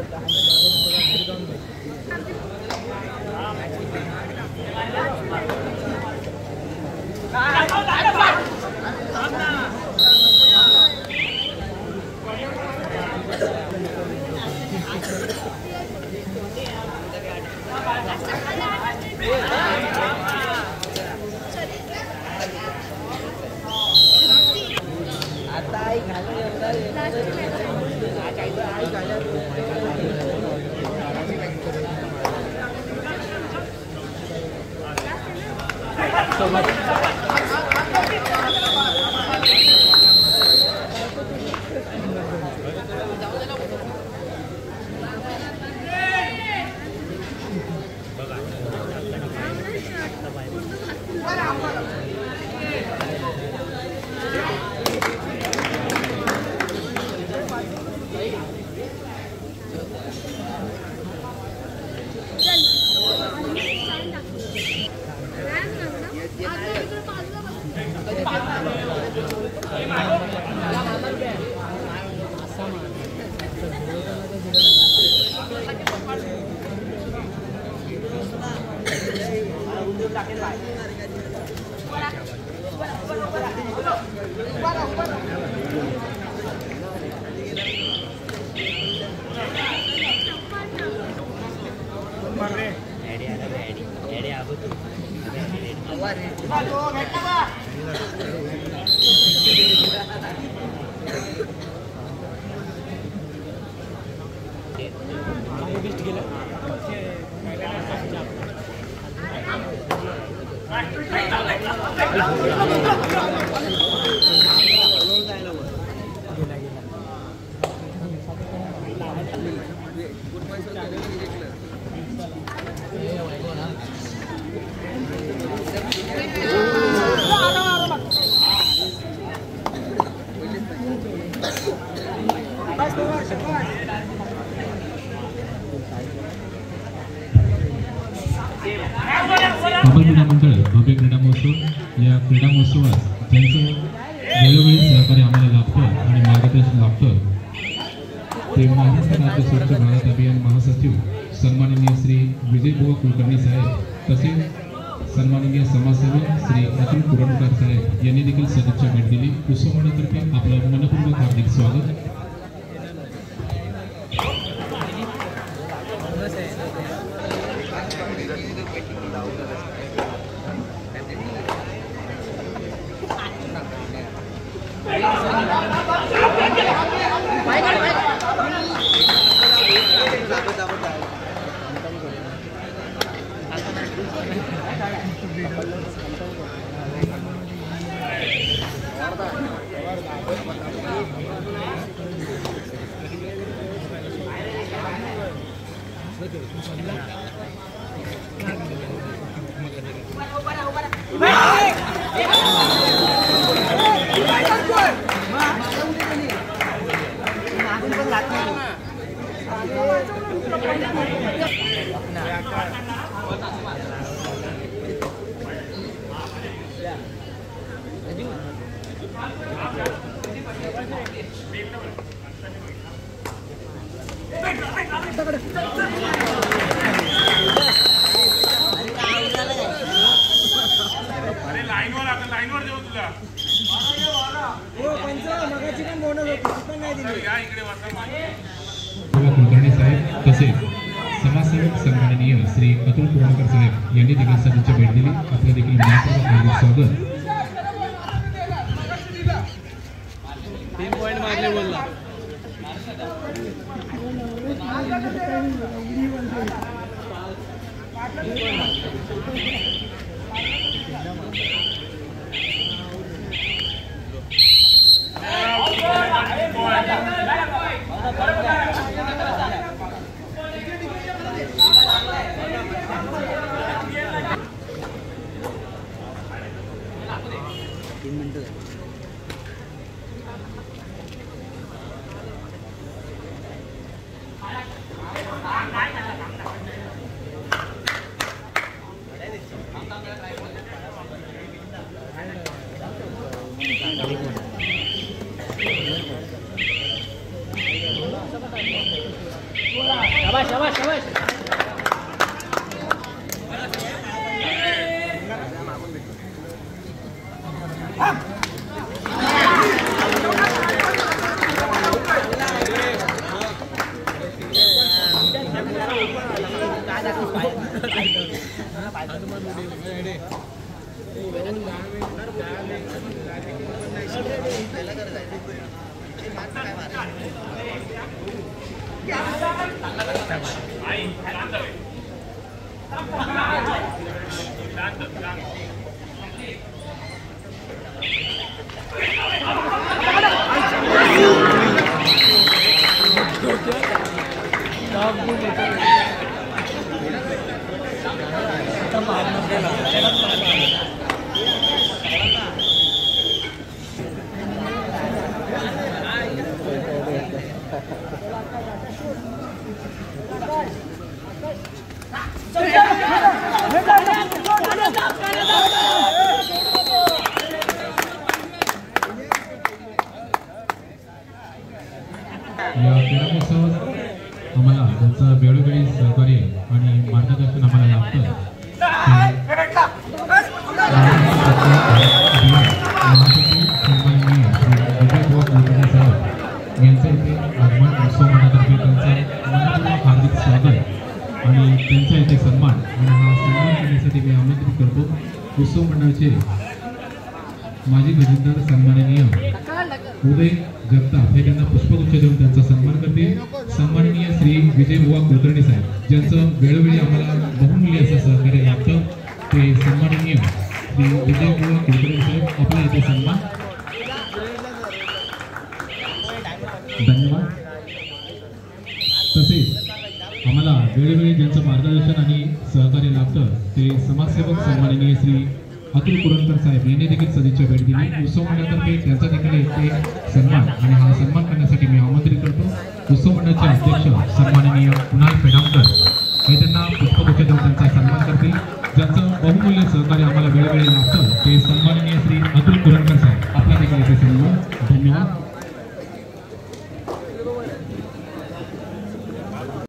क्रीडा मंडळ भव्य क्रीडा महोत्सव या क्रीडा महोत्सवात ज्यांचं वेळोवेळी सहकार्य आम्हाला लाभतं आणि मार्गदर्शन लाभतं ते महाराष्ट्र राज्य स्वच्छ भारत अभियान महासचिव सन्माननीय श्री विजयबुवा कुलकर्णी साहेब तसेच सन्माननीय समाजसेवक श्री अतुल कुरणकर साहेब यांनी देखील सदिच्छा भेट दिली। कुसुमातर्फे आपलं मनपूर्वक हार्दिक स्वागत। कुलकर्णी साहेब तसेच समाजसेवक सन्माननीय श्री अतुल कुरणकर साहेब यांनी देखील सदिच्छा भेट दिली। आपलं देखील मनपूर्वक हार्दिक स्वागत। 3 पॉइंट मारले बोलला। या क्रीडा महोत्सवात आम्हाला त्यांचं वेळोवेळी सहकार्य आणि मार्गदर्शन आम्हाला लाभतं यांचं इथे आगमन उत्सव मंडळातर्फे त्यांचं मनपूर्वक हार्दिक स्वागत आणि त्यांचा इथे सन्मान आणि हा सन्मान करण्यासाठी मी आमंत्रित करतो उत्सव मंडळाचे माजी गजेंद्र सन्माननीय उदय जगताप हे त्यांना पुष्पगुच्छ देऊन त्यांचा सन्मान करतील. सन्माननीय श्री विजयबुवा कुलकर्णी साहेब ज्यांचं वेळोवेळी आम्हाला बहुमूल्य असं सहकार्य लाभतं ते सन्माननीय श्री विजयबुवा कुलकर्णी साहेब आपला इथे सन्मान. धन्यवाद. तसेच आम्हाला वेळोवेळी ज्यांचं मार्गदर्शन आणि सहकार्य लाभतं ते समाजसेवक सन्माननीय श्री अतुल कुरणकर साहेब यांनी देखील सदिच्छा भेट दिली. उत्सव मंडळातर्फे त्यांचा देखील इथे सन्मान आणि हा सन्मान करण्यासाठी मी आमंत्रित करतो. उत्सव मंडळाचे अध्यक्ष सन्माननीय कुणाल पेडामकर हे त्यांना पुष्पगुच्छ देऊन त्यांचा सन्मान करतील. ज्यांचं बहुमूल्य सहकार्य आम्हाला वेळोवेळी लाभतं ते सन्माननीय श्री अतुल कुरणकर साहेब आपला देखील इथे सन्मान. धन्यवाद.